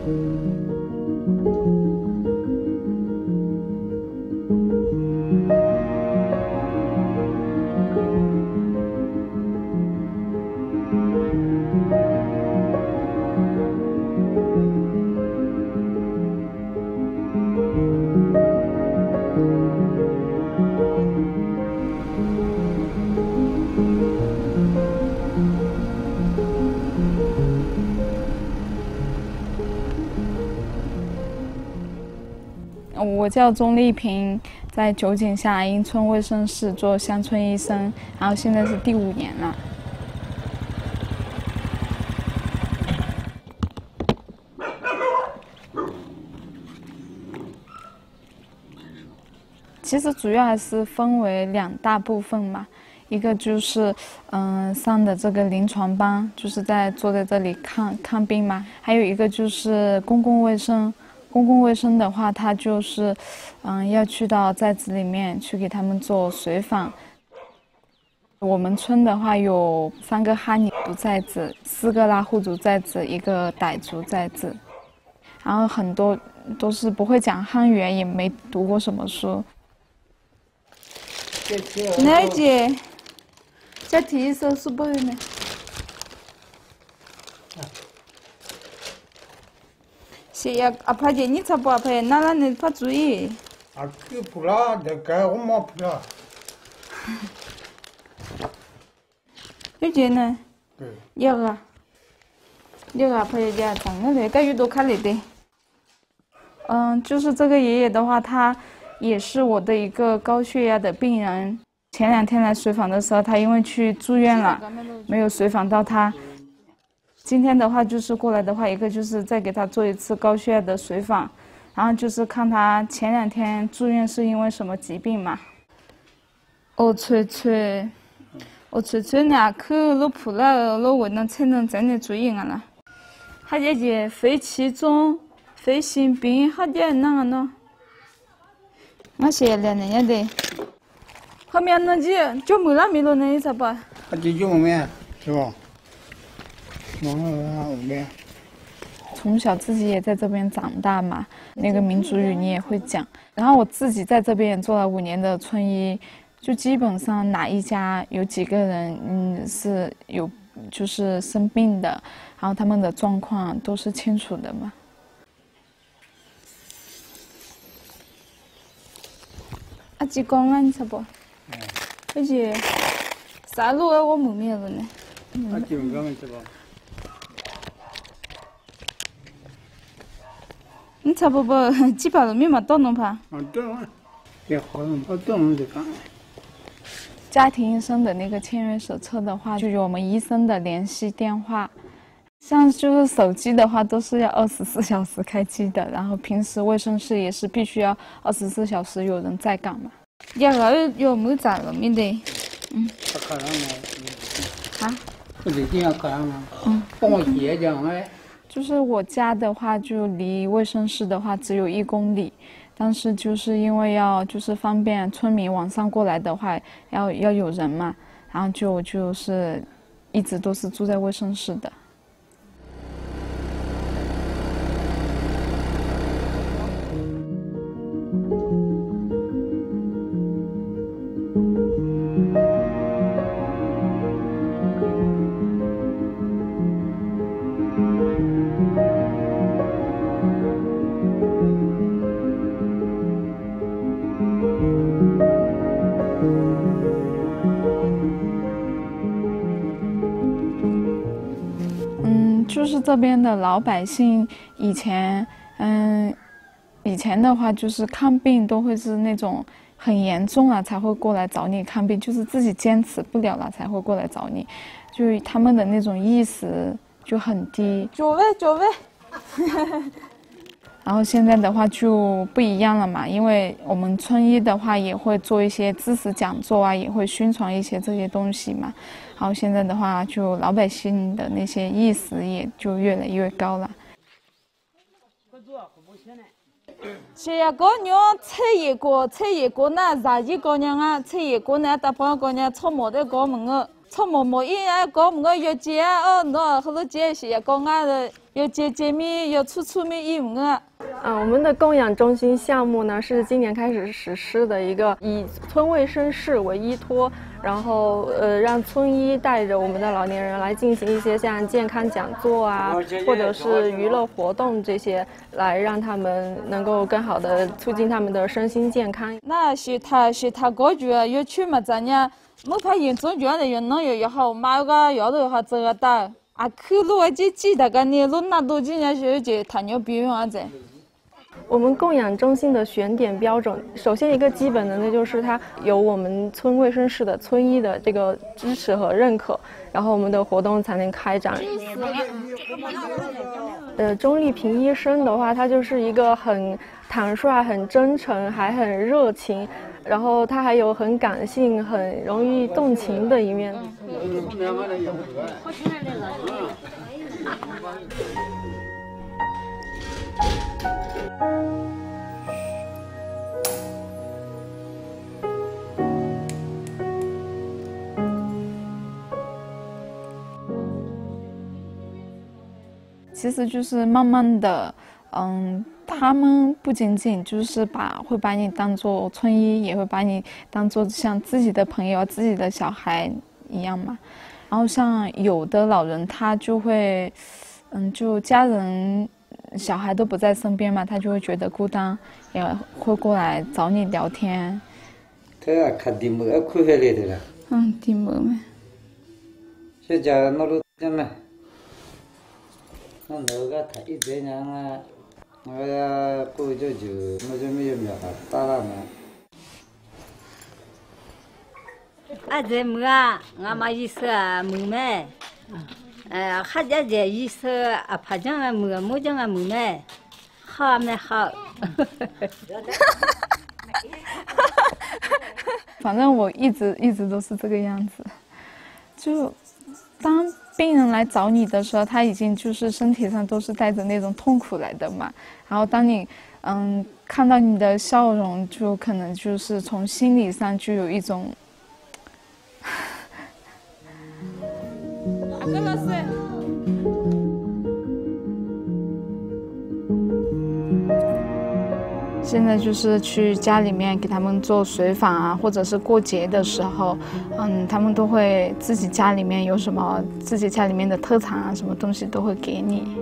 我叫钟丽萍，在九井下英村卫生室做乡村医生，然后现在是第5年了。其实主要还是分为2大部分嘛，一个就是上的这个临床班，就是坐在这里看病嘛，还有一个就是公共卫生。公共卫生的话，它就是要去到寨子里面去给他们做随访。我们村的话有3个哈尼族寨子，4个拉祜族寨子，1个傣族寨子，然后很多都是不会讲汉语，也没读过什么书。哪姐，这题是不会呢？야 아파지 니 차보 아파해 나라는 파주이 아그 불아 내가 엄마 불아 이제는 여가 아파해 야 장난해 가유도 칼리데 就是这个爷爷的话，他也是我的一个高血压的病人。前2天来随访的时候，他因为去住院了，没有随访到他。今天的话就是过来的话，一个就是再给他做一次高血压的随访，然后就是看他前2天住院是因为什么疾病嘛。翠翠俩去路普了，路我能才能真的注意了。他姐姐肺气肿、肺心病好点那个呢？我写了那样的。后面那就没了没了那意思吧？ 这就没是吧？ 从小自己也在这边长大嘛，那个民族语你也会讲。然后我自己在这边也做了5年的村医，就基本上哪一家有几个人是有就是生病的，然后他们的状况都是清楚的嘛。阿吉公安差不？而且啥路我没面了呢。 阿吉公安差不？ 你差不多几把人没嘛到弄怕？ 也好像不到弄这个。 家庭医生的那个签约手册的话，就有我们医生的联系电话。像就是手机的话，都是要24小时开机的，然后平时卫生室也是必须要24小时有人在岗嘛。有没咋了没得？ 看上了。 啊？ 不得这样看上了。帮我写讲哎。 就是我家的话，就离卫生室的话只有1公里，但是就是因为要就是方便村民晚上过来的话，要有人嘛，然后就是一直都是住在卫生室的。就是这边的老百姓以前的话，就是看病都会是那种很严重了才会过来找你看病，就是自己坚持不了了才会过来找你，就他们的那种意识就很低。九位。然后现在的话就不一样了嘛，因为我们村医的话也会做一些知识讲座啊，也会宣传一些这些东西嘛。然后现在的话，就老百姓的那些意识也就越来越高了。 是呀，姑娘吃一个呢，啥一个娘啊，吃一个呢，大半个娘搓馍的搞么个，搓馍一呀搞么个要接哦，那好多接是呀，搞俺的要接米，要粗米一么个。 我们的供养中心项目呢，是今年开始实施的一个以村卫生室为依托，然后让村医带着我们的老年人来进行一些像健康讲座啊，或者是娱乐活动这些，来让他们能够更好的促进他们的身心健康。 那是他感觉要去嘛咱呀，没怕严重觉得人能有好买个药都好这个的啊，去路啊就记得个你路那都今年是就糖尿病啊这。 我们供养中心的选点标准，首先一个基本的，那就是它有我们村卫生室的村医的这个支持和认可，然后我们的活动才能开展。钟丽萍医生的话，他就是一个很坦率、很真诚，还很热情，然后他还有很感性、很容易动情的一面。 其实就是慢慢的，他们不仅仅就是会把你当做村医，也会把你当做像自己的朋友、自己的小孩一样嘛。然后像有的老人他就会，就家人、小孩都不在身边嘛，他就会觉得孤单，也会过来找你聊天。 对啊，看地膜哭下来的了。 地膜嘛。 现在那路怎么？那个他一这样啊，我要过就我就没有办法打了嘛。 啊，这么啊，俺妈意思啊，没买，还家这意思啊，怕讲啊没讲啊没买，好没好。 反正我一直都是这个样子，就当病人来找你的时候，他已经就是身体上都是带着那种痛苦来的嘛。然后当你看到你的笑容，就可能就是从心理上就有一种。现在就是去家里面给他们做随访啊，或者是过节的时候，他们都会自己家里面有什么，自己家里面的特产啊，什么东西都会给你。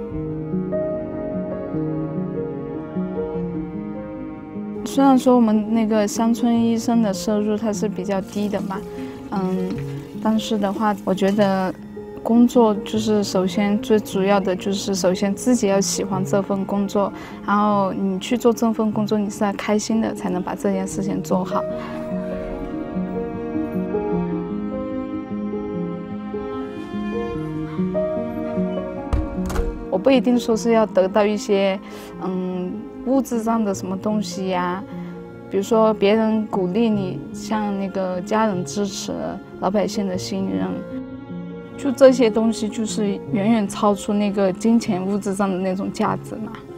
虽然说我们那个乡村医生的收入它是比较低的嘛，但是的话，我觉得工作就是首先最主要的就是首先自己要喜欢这份工作，然后你去做这份工作你是要开心的，才能把这件事情做好。我不一定说是要得到一些物质上的什么东西呀，比如说别人鼓励你，像那个家人支持、老百姓的信任。就这些东西，就是远远超出那个金钱物质上的那种价值嘛。